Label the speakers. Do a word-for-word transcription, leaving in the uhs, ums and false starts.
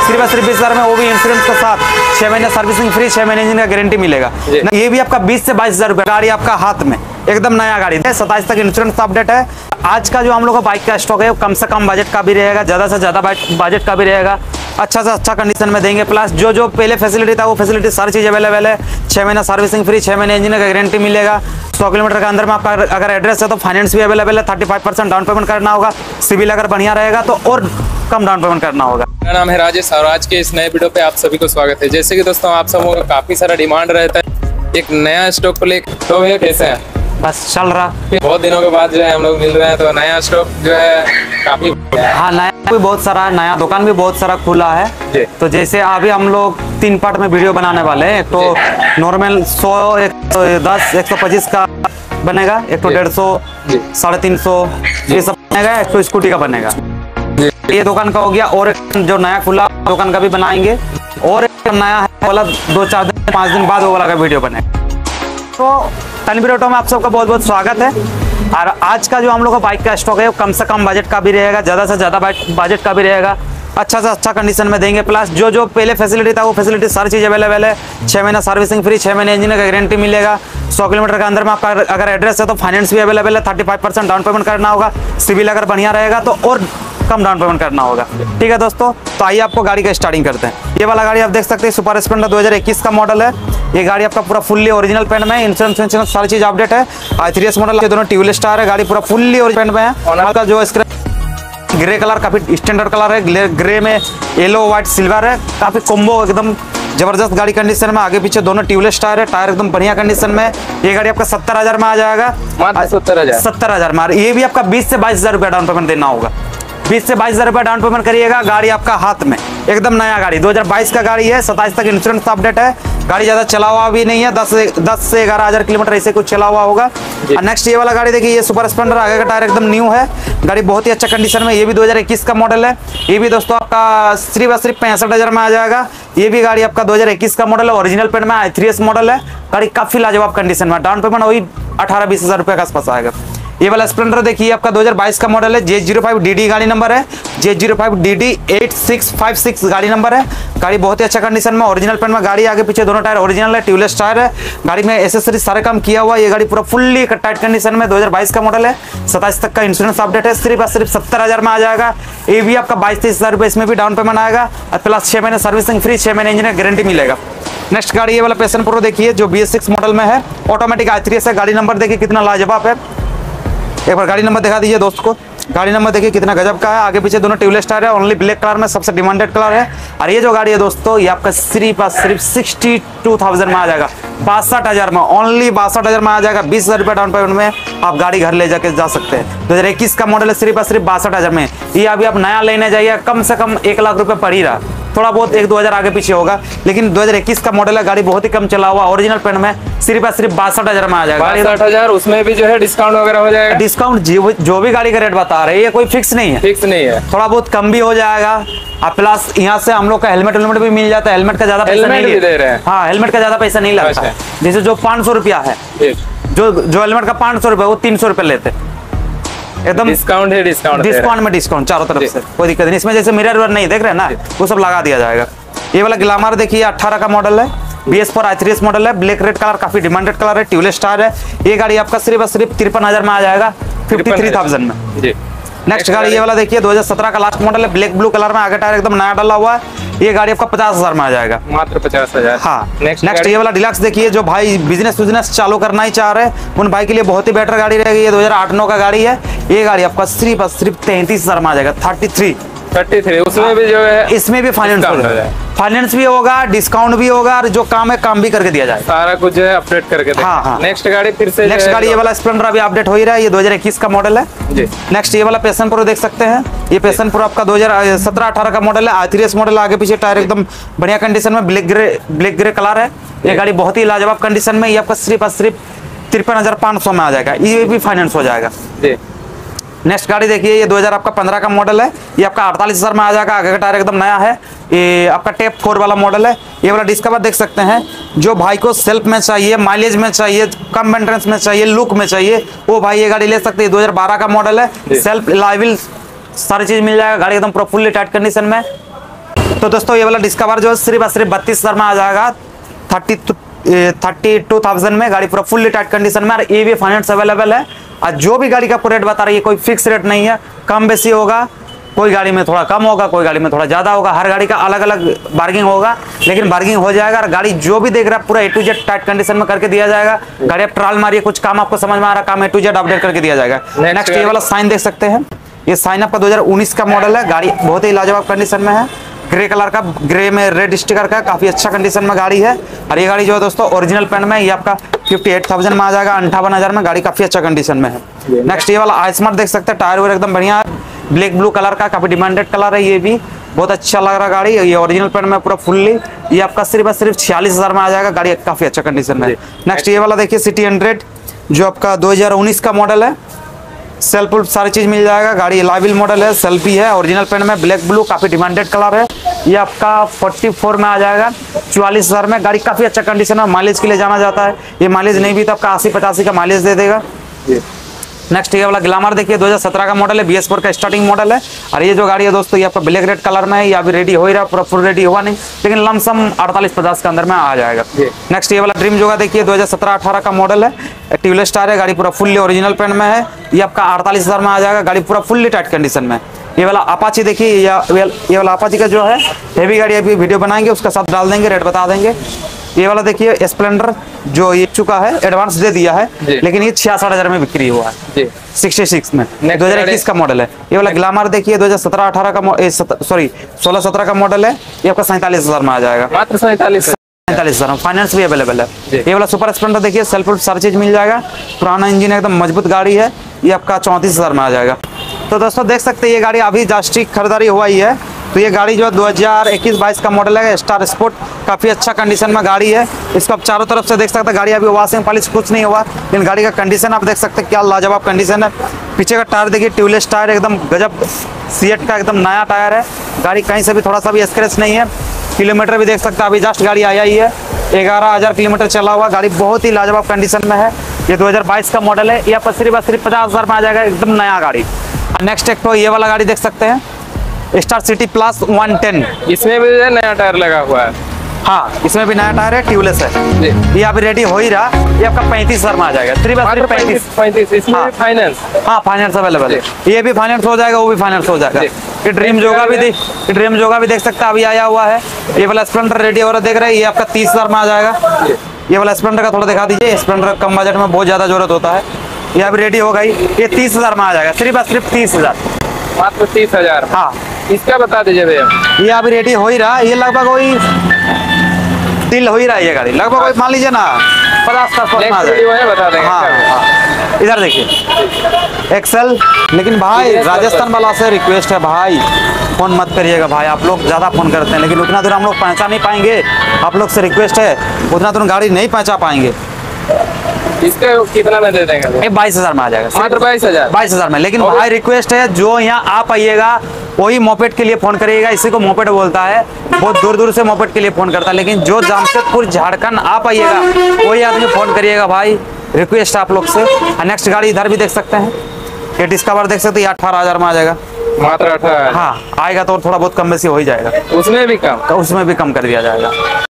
Speaker 1: सिर्फ सिर्फ बीस हजार में, वो भी इंश्योरेंस के साथ। छह महीने सर्विसिंग फ्री, छह महीने इंजन का गारंटी मिलेगा। ये भी आपका बीस से बाईस हजार रुपए, गाड़ी आपका हाथ में एकदम नया गाड़ी है। सताईस तक इंश्योरेंस अपडेट है। आज का जो हम लोग का बाइक का स्टॉक है वो कम से कम बजट का भी रहेगा, ज्यादा से ज्यादा बजट का भी रहेगा, अच्छा से अच्छा कंडीशन में देंगे। प्लस जो जो पहले फैसिलिटी था वो फैसिलिटी सारी चीज अवेलेबल है। छह महीना सर्विसिंग फ्री, छह महीने इंजन का गारंटी मिलेगा। सौ किलोमीटर के अंदर में आपका अगर एड्रेस है तो फाइनेंस भी अवेलेबल है। Thirty five percent down payment करना होगा। सिविल अगर बढ़िया रहेगा तो और कम डाउन पेमेंट करना होगा।
Speaker 2: मेरा नाम है राजेश और आज के इस नए वीडियो पे आप सभी को स्वागत है। जैसे कि दोस्तों आप सबों का काफी सारा डिमांड रहता है एक नया स्टॉक को लेकर, तो भैया कैसे हैं?
Speaker 1: बस चल रहा।
Speaker 2: बहुत दिनों के बाद जो है हम लोग मिल रहे हैं, तो नया स्टॉक जो है काफी,
Speaker 1: हाँ नया भी बहुत सारा, नया दुकान भी बहुत सारा खुला है। तो जैसे अभी हम लोग तीन पार्ट में वीडियो बनाने वाले हैं। एक तो नॉर्मल सौ, एक सौ दस, एक सौ पच्चीस का बनेगा, एक तो डेढ़ सौ, साढ़े तीन सौ ये सब बनेगा, एक तो स्कूटी का बनेगा। ये दुकान का हो गया। और एक जो नया खुला दुकान का भी बनाएंगे, और एक नया है वाला दो चार दिन पाँच दिन बाद वो वाला का वीडियो बनेगा। तो तनवीर ऑटो में आप सबका बहुत बहुत स्वागत है। और आज का जो हम लोग का बाइक का स्टॉक है वो कम से कम बजट का भी रहेगा, ज़्यादा से ज़्यादा बजट का भी रहेगा, अच्छा से अच्छा कंडीशन में देंगे। प्लस जो जो पहले फैसिलिटी था वो फैसिलिटी सारी चीज़ अवेलेबल है। छः महीना सर्विसिंग फ्री, छः महीने इंजन का गारंटी मिलेगा। सौ किलोमीटर के अंदर में आपका अगर एड्रेस है तो फाइनेंस भी अवेलेबल है। Thirty five percent down payment करना होगा। सिविल अगर बढ़िया रहेगा तो और कम डाउन पेमेंट करना होगा। ठीक है दोस्तों, तो आइए आपको गाड़ी का स्टार्टिंग करते हैं। ये वाला गाड़ी आप देख सकते हैं, सुपर स्प्लेंडर दो हज़ार इक्कीस का मॉडल है। ये गाड़ी आपका पूरा फुल्ली ओरिजिनल पेंट में है। इंश्योरेंस इंश्योरेंस सारी चीज अपडेट है। आई थ्री एस मॉडल, दोनों ट्यूबलेस टायर है। गाड़ी पूरा फुल्ली ओरिजिनल पेंट में है। ऑनर का जो ग्रे कलर काफी स्टैंडर्ड कलर है। ग्रे में येलो व्हाइट सिल्वर है। काफी कॉम्बो एकदम जबरदस्त गाड़ी कंडीशन में। आगे पीछे दोनों ट्यूबलेस टायर है। टायर एकदम बढ़िया कंडीशन में। ये गाड़ी आपका सत्तर हजार में आ जाएगा।
Speaker 2: सत्तर हजार
Speaker 1: सत्तर हजार में। ये भी आपका बीस से बाईस हजार रुपया डाउन पेमेंट देना होगा। बीस से बाईस हजार रुपया डाउन पेमेंट करिएगा। गाड़ी आपका हाथ में एकदम नया गाड़ी, दो हज़ार बाईस का गाड़ी है। सताईस तक इंश्योरेंस अपडेट है। गाड़ी ज्यादा चला हुआ भी नहीं है, दस दस से ग्यारह हजार किलोमीटर ऐसे कुछ चला हुआ होगा। नेक्स्ट ये वाला गाड़ी देखिए, ये सुपर स्प्लेंडर, आगे का टायर एकदम न्यू है। गाड़ी बहुत ही अच्छा कंडीशन में। ये भी दो हज़ार इक्कीस का मॉडल है। ये भी दोस्तों आपका सिर्फ और सिर्फ पैंसठ हजार में आ जाएगा। ये भी गाड़ी आपका दो हज़ार इक्कीस का मॉडल है, ओरिजिनल पेंट में आई थ्री एस मॉडल है। गाड़ी काफी लाजवाब कंडीशन में। डाउन पेमेंट वही अठारह बीस हजार रुपये के आसपास आएगा। ये वाला स्प्लेंडर देखिए आपका दो हज़ार बाईस का मॉडल है। J zero five D D गाड़ी नंबर है। J zero five D D eight six five six गाड़ी नंबर है। गाड़ी बहुत ही अच्छा कंडीशन में, ओरिजिनल पेंट में। गाड़ी आगे पीछे दोनों टायर ओरिजिनल है, ट्यूबलेस टायर है। गाड़ी में एसेसरी सारे काम किया हुआ है। ये गाड़ी पूरा फुल्ली टाइट कंडीशन में दो हज़ार बाईस का मॉडल है। सताईस तक का इंश्योरेंस अपडेट है। सिर्फ सिर्फ सत्तर हजार में आ जाएगा। ये भी आपका बाईस तेईस हजार रुपये इसमें भी डाउन पेमेंट आएगा। और प्लस छः महीने सर्विसिंग फ्री, छः महीने इंजन गारंटी मिलेगा। नेक्स्ट गाड़ी ये वाला पैशन प्रो देखिए, जो बी एस सिक्स मॉडल में है। ऑटोमेटिक आई थ्री एस है। गाड़ी नंबर देखिए कितना लाजवाब है। एक बार गाड़ी नंबर दिखा दीजिए दोस्त को। गाड़ी नंबर देखिए कितना गजब का है। आगे पीछे दोनों ट्यूबलेस टायर है। ओनली ब्लैक कलर में सबसे डिमांडेड कलर है। और ये जो गाड़ी है दोस्तों, ये आपका सिर्फ सिर्फ सिक्सटी टू थाउजेंड में आ जाएगा। बासठ हजार में, ओनली बासठ हजार में आ जाएगा। बीस हजार रुपये डाउन पेमेंट में आप गाड़ी घर ले जाके जा सकते हैं। दो हज़ार इक्कीस का मॉडल है, सिर्फ सिर्फ बासठ हजार में। ये अभी आप नया लेने जाइए, कम से कम एक लाख रुपये पड़ ही रहा। थोड़ा बहुत एक दो हजार आगे पीछे होगा, लेकिन दो हज़ार इक्कीस का मॉडल है। गाड़ी बहुत ही कम चला हुआ, ओरिजिनल पेंट में। सिर्फ सिर्फ बासठ हजार में आ जाएगा।
Speaker 2: बासठ हजार, उसमें भी जो है डिस्काउंट वगैरह हो जाएगा।
Speaker 1: डिस्काउंट जो भी गाड़ी का रेट बता रहे हैं, ये कोई फिक्स नहीं है।
Speaker 2: फिक्स नहीं है,
Speaker 1: थोड़ा बहुत कम भी हो जाएगा। और प्लस यहाँ से हम लोग का हेलमेट हेलमेट भी मिल जाता है। हेलमेट का ज्यादा पैसा नहीं
Speaker 2: दे रहे हैं।
Speaker 1: हाँ, हेलमेट का ज्यादा पैसा नहीं लगता है। जैसे जो पाँच सौ रुपया है, जो जो हेलमेट का पाँच सौ रुपया, वो तीन सौ रुपये लेते एकदम।
Speaker 2: डिस्काउंट है, डिस्काउंट
Speaker 1: डिस्काउंट में डिस्काउंट चारों तरफ से, कोई दिक्कत नहीं। इसमें जैसे मिरर वर नहीं देख रहे हैं ना, वो सब लगा दिया जाएगा। ये वाला ग्लैमर देखिए, अठारह का मॉडल है। B S four I three S model है। ब्लैक रेड कलर, काफी डिमांडेड कलर है। ट्यूबलेस टायर है। ये गाड़ी आपका सिर्फ सिर्फ तिरपन हजार में आ जाएगा, फिफ्टी थ्री थाउजेंड में। नेक्स्ट गाड़ी ये वाला देखिए, दो हज़ार सत्रह का लास्ट मॉडल है। ब्लैक ब्लू कलर में, आगे टायर एकदम नया डाला हुआ है। ये गाड़ी आपका पचास हजार में आ जाएगा,
Speaker 2: मात्र पचास हजार।
Speaker 1: हाँ। नेक्स्ट ये वाला डिलक्स देखिए, जो भाई बिजनेस बिजनेस चालू करना ही चाह रहे हैं, उन भाई के लिए बहुत ही बेटर गाड़ी रहेगी। ये दो हज़ार आठ नौ का गाड़ी है। ये गाड़ी आपका सिर्फ सिर्फ तैंतीस हजार में आ जाएगा, थर्टी थ्री
Speaker 2: थर्टी थ्री। उसमें भी जो है,
Speaker 1: इसमें भी फाइनेंस होगा, फाइनेंस भी होगा, डिस्काउंट भी होगा, और जो काम है काम भी करके दिया जाएगा।
Speaker 2: सारा कुछ जो है अपडेट करके।
Speaker 1: हाँ हाँ।
Speaker 2: नेक्स्ट गाड़ी फिर से,
Speaker 1: नेक्स्ट गाड़ी ये वाला स्प्लेंडर अभी अपडेट हो ही रहा है। ये दो हज़ार इक्कीस का मॉडल है जी। नेक्स्ट ये वाला पैशन प्रो देख सकते हैं। ये पैशन प्रो आपका दो हज़ार सत्रह अठारह का मॉडल है। आई थ्री एस मॉडल, आगे पीछे टायर एकदम बढ़िया कंडीशन में। Black grey black grey colour है। ये गाड़ी बहुत ही लाजवाब कंडीशन में। ये आपका सिर्फ सिर्फ तिरपन हजार पाँच सौ में आ जाएगा। ये भी फाइनेंस हो जाएगा जी। नेक्स्ट गाड़ी देखिए, ये दो हज़ार आपका पंद्रह का मॉडल है। ये आपका अड़तालीस हजार में आ जाएगा। आगे का टायर एकदम नया है। ये आपका टेप फोर वाला मॉडल है। ये वाला डिस्कवर देख सकते हैं। जो भाई को सेल्फ में चाहिए, माइलेज में चाहिए, कम मेंटेनेंस में चाहिए, लुक में चाहिए, वो भाई ये गाड़ी ले सकते हैं। दो हज़ार बारह का मॉडल है। सेल्फ लाइविल सारी चीज मिल जाएगा। गाड़ी एकदम पूरा फुल्ली टाइट कंडीशन में। तो दोस्तों ये वाला डिस्कवर जो है सिर्फ और सिर्फ बत्तीस हजार में आ जाएगा, थर्टी थर्टी टू थाउजेंड में। गाड़ी पूरा फुल्ली टाइट कंडीशन में, और ये भी फाइनेंस अवेलेबल है। और जो भी गाड़ी का आपको रेट बता रही है कोई फिक्स रेट नहीं है, कम बेसी होगा। कोई गाड़ी में थोड़ा कम होगा, कोई गाड़ी में थोड़ा ज़्यादा होगा, हर गाड़ी का अलग अलग बार्गिंग होगा, लेकिन बार्गिंग हो जाएगा। और गाड़ी जो भी देख रहा है पूरा A to Z tight condition में करके दिया जाएगा। गाड़ी आप ट्रायल मारिए, कुछ काम आपको समझ में आ रहा, काम ए टू जेड अपडेट करके दिया जाएगा। नेक्स्ट ये वाला साइन देख सकते हैं, ये साइन आपका दो हज़ार उन्नीस का मॉडल है। गाड़ी बहुत ही लाजवाब कंडीशन में है, ग्रे कलर का, ग्रे में रेड स्टिकर का, काफी अच्छा कंडीशन में गाड़ी है। और ये गाड़ी जो है दोस्तों ओरिजिनल पेंट में, ये आपका फिफ्टी एट थाउजेंड में आ जाएगा, अंठावन हजार में। गाड़ी काफी अच्छा कंडीशन में है। नेक्स्ट ये वाला आइस्मार्ट देख सकते हैं, टायर वायर एकदम बढ़िया है, ब्लैक ब्लू कलर का, काफी डिमांडेड कलर है, ये भी बहुत अच्छा लग रहा गाड़ी। ये ओरिजिनल पेंट में पूरा फुल्ली, ये आपका सिर्फ सिर्फ छियालीस हजार में आ जाएगा। गाड़ी काफी अच्छा कंडीशन में है। नेक्स्ट ये वाला देखिए सिटी हंड्रेड, जो आपका दो हजार उन्नीस का मॉडल है, सेल्फ उल्फ सारी चीज मिल जाएगा। गाड़ी लाइविल मॉडल है, सेल्फी है, ओरिजिनल पेंट में, ब्लैक ब्लू, काफी डिमांडेड कलर है। ये आपका चौवालीस में आ जाएगा, चौवालीस हजार में। गाड़ी काफी अच्छा कंडीशन है, माइलेज के लिए जाना जाता है। ये माइलेज नहीं भी तो आपका अस्सी पचासी का माइलेज दे देगा। नेक्स्ट ये वाला ग्लैमर देखिए, दो हज़ार सत्रह का मॉडल है, बी एस फोर का स्टार्टिंग मॉडल है। और ये जो गाड़ी है दोस्तों, ये आपका ब्लैक रेड कलर में है, ये अभी रेडी हो ही रहा, पूरा फुल रेडी हुआ नहीं, लेकिन लमसम अड़तालीस पचास के अंदर में आ जाएगा। नेक्स्ट ये वाला ड्रीम जोगा देखिए, दो हज़ार सत्रह अठारह का मॉडल है, ट्यूबलेस टायर है। गाड़ी पूरा फुल्ली ओरिजिनल पेंट में है, ये आपका अड़तालीस हजार में आ जाएगा। गाड़ी पूरा फुल्ली टाइट कंडीशन में। ये वाला अपाची देखिए, ये वाला अपाची का जो है हेवी गाड़ी, अभी वीडियो बनाएंगे उसका साथ डाल देंगे, रेट बता देंगे। ये वाला देखिए स्प्लेंडर, जो ये चुका है, एडवांस दे दिया है, लेकिन ये छियासठ हजार में बिक्री हुआ है, सिक्सटी सिक्स में, दो हजार इक्कीस का मॉडल है। ये वाला ग्लैमर देखिए, दो हज़ार सत्रह अठारह का, सॉरी सोलह सत्रह का मॉडल है, ये आपका सैंतालीस हजार में आ जाएगा,
Speaker 2: मात्र सैंतालीस
Speaker 1: सैंतालीस हजार। फाइनेंस भी अवेलेबल है। ये वाला सुपर स्प्लेंडर देखिए, सेल्फ सारी चीज मिल जाएगा, पुराना इंजन एकदम मजबूत गाड़ी है, ये आपका चौंतीस हजार में आ जाएगा। तो दोस्तों देख सकते हैं ये गाड़ी अभी जस्ट खरीदारी हुआ ही है। तो ये गाड़ी जो है दो हज़ार इक्कीस बाईस का मॉडल है, स्टार स्पोर्ट, काफ़ी अच्छा कंडीशन में गाड़ी है। इसको आप चारों तरफ से देख सकते हैं, गाड़ी अभी वॉशिंग पॉलिश कुछ नहीं हुआ, लेकिन गाड़ी का कंडीशन आप देख सकते हैं क्या लाजवाब कंडीशन है। पीछे का टायर देखिए, ट्यूबलेस टायर एकदम गजब, सीएट का एकदम नया टायर है। गाड़ी कहीं से भी थोड़ा सा भी स्क्रैच नहीं है। किलोमीटर भी देख सकते हैं, अभी जस्ट गाड़ी आया ही है, ग्यारह हज़ार किलोमीटर चला हुआ। गाड़ी बहुत ही लाजवाब कंडीशन में है। ये दो हज़ार बाईस का मॉडल है, ये आपका सिर्फ सिर्फ पचास हज़ार में आ जाएगा, एकदम नया गाड़ी। नेक्स्ट एक तो ये वाला गाड़ी देख सकते हैं, Star City Plus one ten,
Speaker 2: इसमें भी नया टायर लगा हुआ है।
Speaker 1: हाँ, इसमें भी नया टायर है, ट्यूबलेस है। ये अभी रेडी हो ही रहा, ये आपका पैंतीस हजार में आ जाएगा, सिर्फ पैंतीस
Speaker 2: पैंतीस। इसमें
Speaker 1: हाँ,
Speaker 2: फाइनेंस,
Speaker 1: हाँ फाइनेंस अवेलेबल है, ये भी फाइनेंस हो जाएगा, वो भी फाइनेंस हो जाएगा। ये ड्रीम जोगा भी देख, ड्रीम जोगा भी देख सकते हैं, अभी आया हुआ है। ये वाला स्प्लेंडर रेडी हो रहा देख रहे हैं, ये आपका तीस हजार में आ जाएगा। ये वाला स्प्लेंडर का थोड़ा दिखा दीजिए, स्प्लेंडर कम बजट में बहुत ज्यादा जरूरत होता है, ये अभी रेडी हो गई, ये तीस हजार में आ जाएगा, सिर्फ सिर्फ तीस हजार,
Speaker 2: मात्र तीस हजार।
Speaker 1: हाँ,
Speaker 2: इसका बता दीजिए भैया। ये
Speaker 1: अभी रेडी हो ही रहा, ये लगभग वही डील हो ही रहा है, ये गाड़ी लगभग वही मान लीजिए ना पचास का
Speaker 2: बता देंगे।
Speaker 1: हाँ, हाँ। इधर देखिए एक्सेल, लेकिन भाई राजस्थान वाला से रिक्वेस्ट है भाई, फोन मत करिएगा भाई, आप लोग ज़्यादा फोन करते हैं, लेकिन उतना दूर हम लोग पहुँचा नहीं पाएंगे। आप लोग से रिक्वेस्ट है, उतना दूर गाड़ी नहीं पहुँचा पाएंगे।
Speaker 2: इसका कितना में दे देंगे?
Speaker 1: बाईस हजार में आ जाएगा,
Speaker 2: मात्र बाईस हजार
Speaker 1: बाईस हजार में। लेकिन भाई रिक्वेस्ट है, जो यहाँ आप आइएगा वही मोपेड के लिए फोन करिएगा, इसी को मोपेड बोलता है, बहुत दूर दूर से मोपेड के लिए फोन करता है, लेकिन जो जमशेदपुर झारखंड आप आइएगा वही आदमी फोन करिएगा भाई, रिक्वेस्ट आप लोग से। नेक्स्ट गाड़ी इधर भी देख सकते हैं, ये डिस्कवर देख सकते हैं, अठारह हजार में आ जाएगा,
Speaker 2: मात्र अठारह।
Speaker 1: हाँ, आएगा तो थोड़ा बहुत कम बेसी हो ही जाएगा,
Speaker 2: उसमें भी कम,
Speaker 1: उसमें भी कम कर दिया जाएगा।